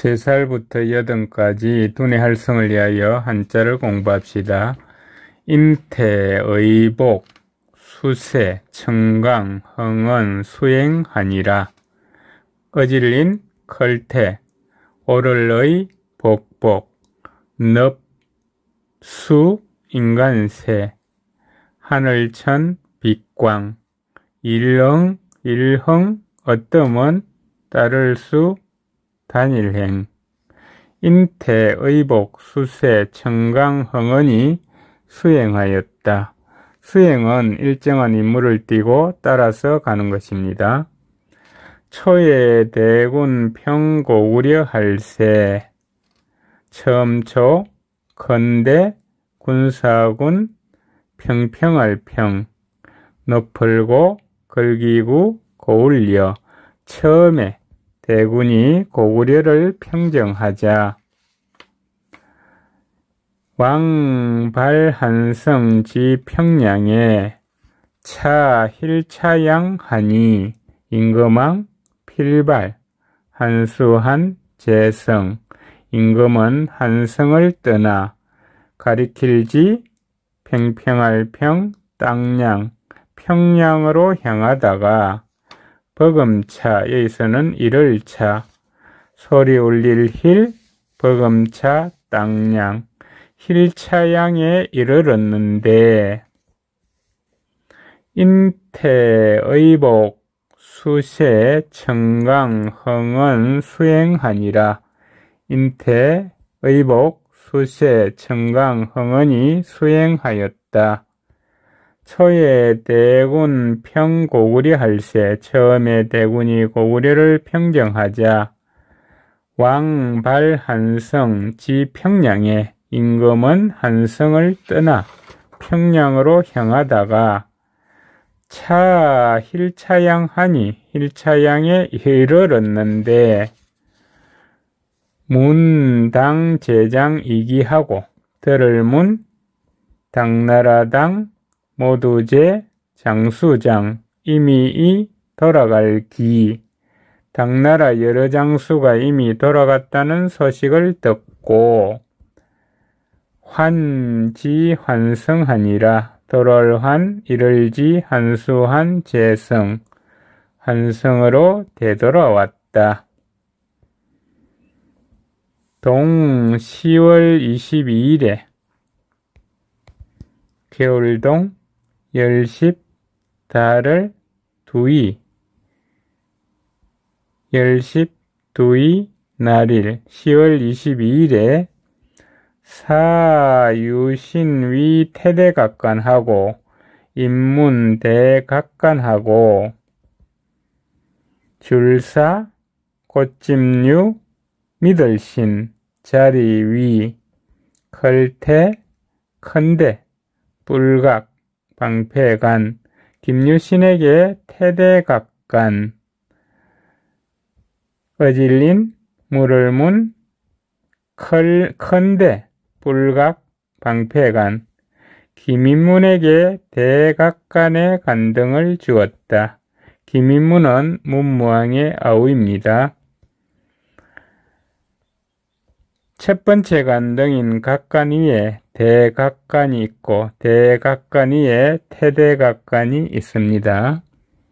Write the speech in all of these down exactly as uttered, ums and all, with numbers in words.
세 살부터 여든까지 두뇌 활성을 위하여 한자를 공부합시다. 인태, 의복, 수세, 청강, 흥은, 수행하니라. 어질린, 클태, 오를의, 복복, 넙, 수, 인간세, 하늘천, 빛광, 일흥, 일흥, 어뜸은 따를 수, 단일행, 인태, 의복, 수세, 청강, 흥은이 수행하였다. 수행은 일정한 임무를 띠고 따라서 가는 것입니다. 초에 대군 평고구려 할세, 처음초, 건대, 군사군, 평평할 평, 높을고, 걸기구, 고울려, 처음에 대군이 고구려를 평정하자. 왕발한성 지평양에 차 힐차양하니 임금왕 필발 한수한 재성, 임금은 한성을 떠나 가리킬지 평평할 평 땅양 평양으로 향하다가 버금차, 여기서는 일월차, 소리 울릴 힐, 버금차, 땅양, 힐차양에 이르렀는데, 인태, 의복, 수세, 청강, 흥은 수행하니라. 인태, 의복, 수세, 청강, 흥은이 수행하였다. 초에 대군 평고구려 할세, 처음에 대군이 고구려를 평정하자. 왕발 한성 지평양에 임금은 한성을 떠나 평양으로 향하다가 차 힐차양하니 힐차양에 이르렀는데 문당 제장 이기하고 들을문 당나라당 모두제 장수장 이미 돌아갈 기, 당나라 여러 장수가 이미 돌아갔다는 소식을 듣고 환지 환성하니라. 돌월환 일월지 한수한 재성, 한성으로 되돌아왔다. 동 시월 이십이일에 겨울동 열십 달을 두이 열십 두이 날일 시월 이십이일에 사유신위 태대각관하고 인문대각관하고 줄사 꽃집류 미들신 자리위 클태 큰대 뿔각 방패간 김유신에게 태대각관 어질린 물을문 클, 큰대 뿔각 방패간 김인문에게 대각관의 간등을 주었다. 김인문은 문무왕의 아우입니다. 첫 번째 간등인 각관 위에 대각관이 있고 대각관 위에 태대각관이 있습니다.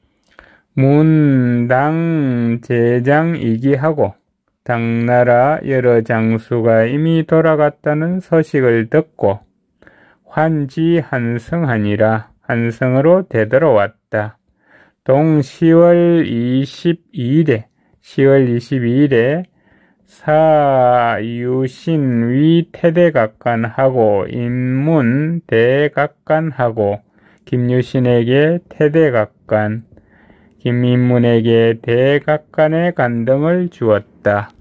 문당 제장 이기하고 당나라 여러 장수가 이미 돌아갔다는 소식을 듣고 환지 한성하니라. 한성으로 되돌아왔다. 동 시월 이십이일에 시월 이십이일에 사유신위 태대각관하고 인문 대각관하고 김유신에게 태대각관, 김인문에게 대각관의 간등을 주었다.